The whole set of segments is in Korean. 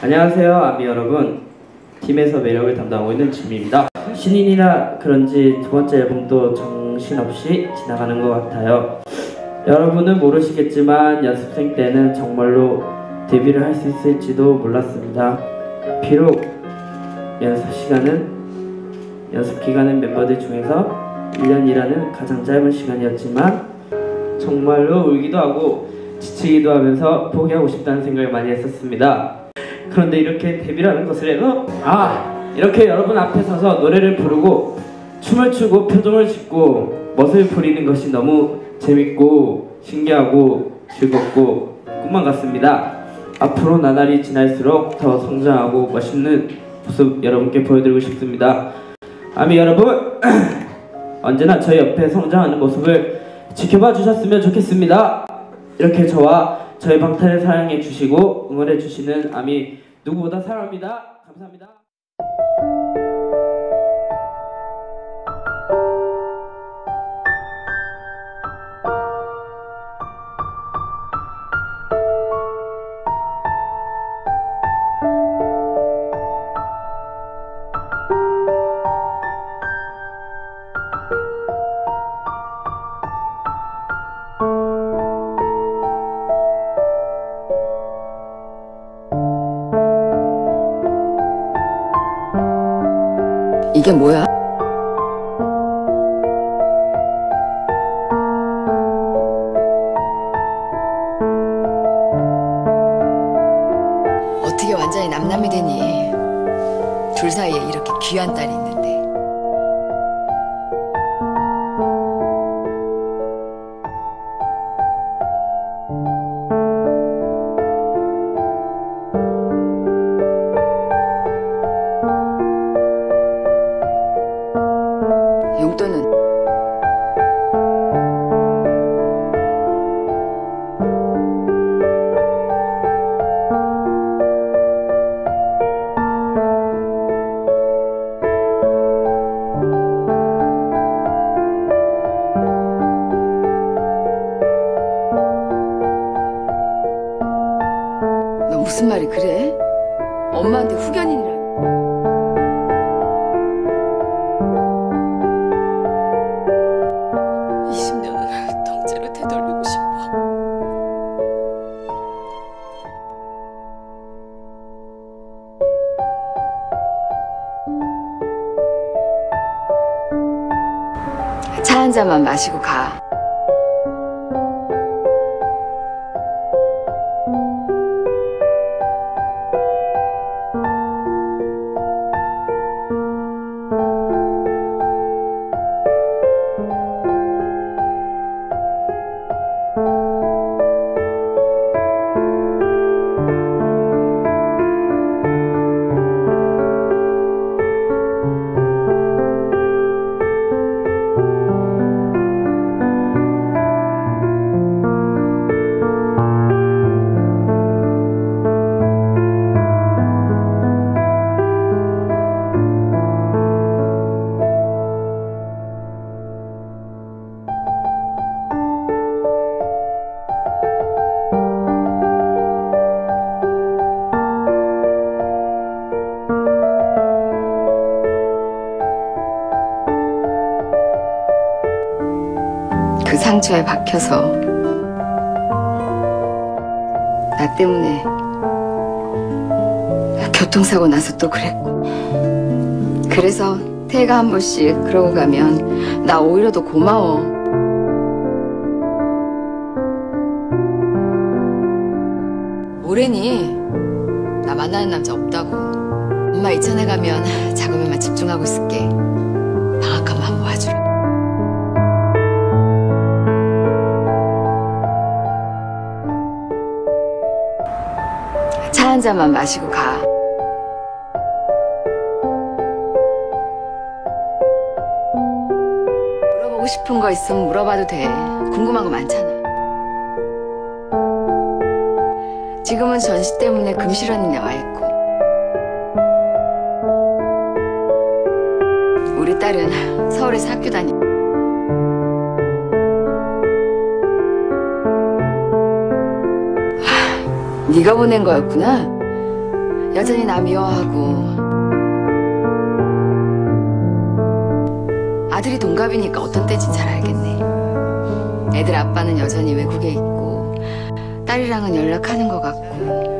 안녕하세요, 아미 여러분. 팀에서 매력을 담당하고 있는 지민입니다. 신인이라 그런지 두 번째 앨범도 정신없이 지나가는 것 같아요. 여러분은 모르시겠지만 연습생 때는 정말로 데뷔를 할 수 있을지도 몰랐습니다. 비록 연습 기간은 멤버들 중에서 1년이라는 가장 짧은 시간이었지만 정말로 울기도 하고 지치기도 하면서 포기하고 싶다는 생각을 많이 했었습니다. 그런데 이렇게 데뷔라는 것을 해서 이렇게 여러분 앞에 서서 노래를 부르고 춤을 추고 표정을 짓고 멋을 부리는 것이 너무 재밌고 신기하고 즐겁고 꿈만 같습니다. 앞으로 나날이 지날수록 더 성장하고 멋있는 모습 여러분께 보여드리고 싶습니다. 아미 여러분, 언제나 저희 옆에 성장하는 모습을 지켜봐 주셨으면 좋겠습니다. 이렇게 저와 저희 방탄을 사랑해 주시고 응원해 주시는 아미 누구보다 사랑합니다. 감사합니다. 이게 뭐야? 어떻게 완전히 남남이 되니? 둘 사이에 이렇게 귀한 딸이 있는데. 용돈은 너 무슨 말이 그래? 엄마한테 후견인이라. 20년을 통째로 되돌리고 싶어. 차 한 잔만 마시고 가. 그 상처에 박혀서 나 때문에 교통사고 나서 또 그랬고, 그래서 태희가 한 번씩 그러고 가면 나 오히려 더 고마워. 뭐래니? 나 만나는 남자 없다고. 엄마 이천에 가면 작업에만 집중하고 있을게. 방학 한번 한번 와주라. 차 한 잔만 마시고 가. 물어보고 싶은 거 있으면 물어봐도 돼. 궁금한 거 많잖아. 지금은 전시 때문에 금실원이 나와 있고, 우리 딸은 서울에서 학교 다녀. 네가 보낸 거였구나. 여전히 나 미워하고 아들이 동갑이니까 어떤 때인지 잘 알겠네. 애들 아빠는 여전히 외국에 있고 딸이랑은 연락하는 것 같고.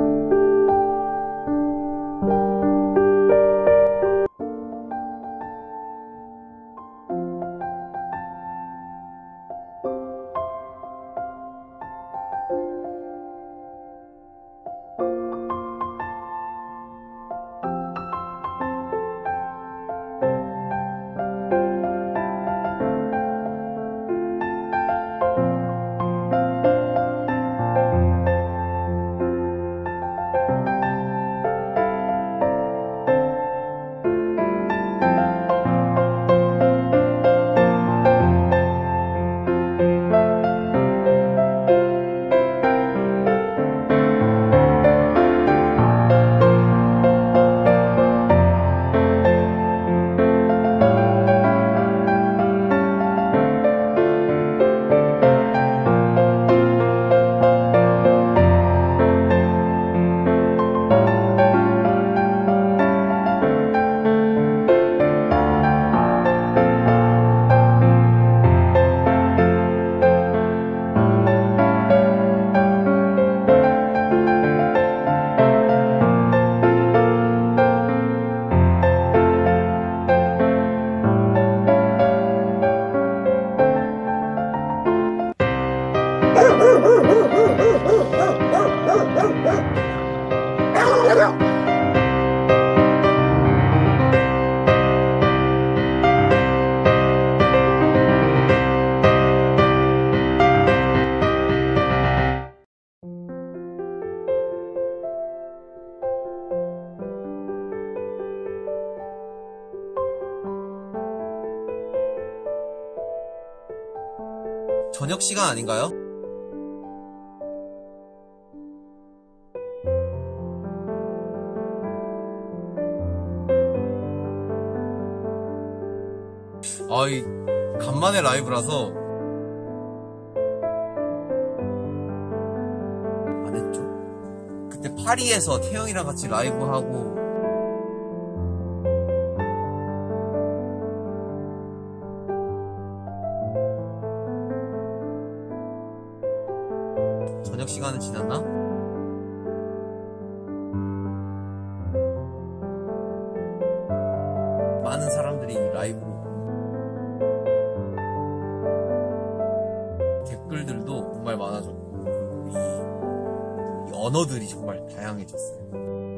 저녁 시간 아닌가요? 아이 간만에 라이브라서 안 했죠? 그때 파리에서 태영이랑 같이 라이브하고 저녁 시간은 지났나? 많은 사람들이 라이브로 댓글들도 정말 많아졌고 그리고 이 언어들이 정말 다양해졌어요.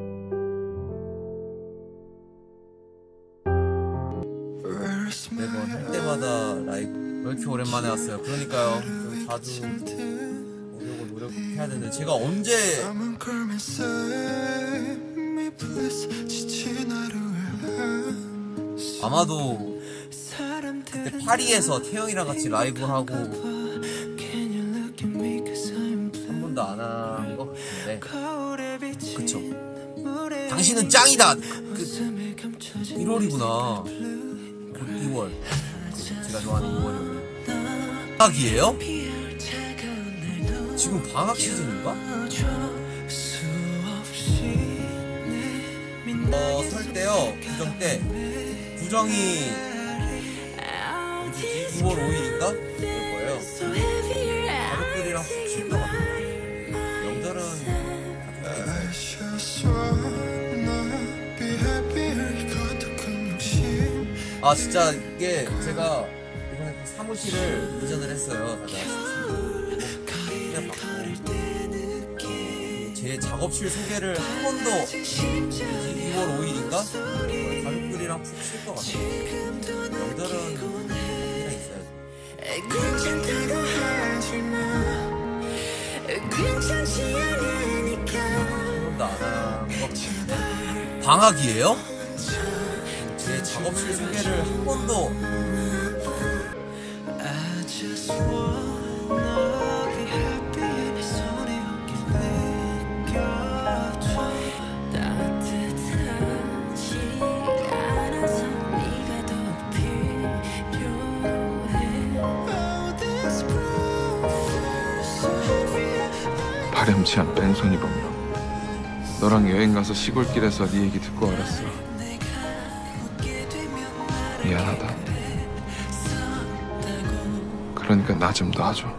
매번 할 때마다 라이브 왜 이렇게 오랜만에 왔어요? 그러니까요. 좀 자주 오려고 노력해야 되는데 제가 언제 아마도 그때 파리에서 태영이랑 같이 라이브하고 한 번도 안 한 것 같은데 그쵸? 당신은 짱이다! 1월이구나 2월 제가 좋아하는 2월이요. 방학이에요? 지금 방학 시즌인가? 설 때요 구정 때 구정이 9월 5일인가? 그럴 거예요. 가족들이랑 쉴 것 같아요. 명절은 아 진짜 이게 제가 이번에 사무실을 이전을 했어요. 제 작업실 소개를 한 번도 2월 5일인가? 가족들이랑 푹 쉴 것 같아요. 명절은 그냥 있어야지. 한 번도 안 한 것 같은데 방학이에요? 제 작업실 소개를 한 번도 파렴치한 뺑소니 범이라고. 너랑 여행 가서 시골길에서 네 얘기 듣고 알았어. 미안하다. 그러니까 나 좀 놔줘.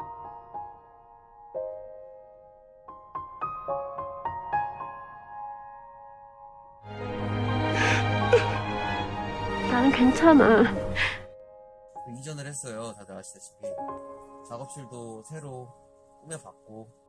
나는 괜찮아. 이전을 했어요. 다들 아시다시피 작업실도 새로 꾸며봤고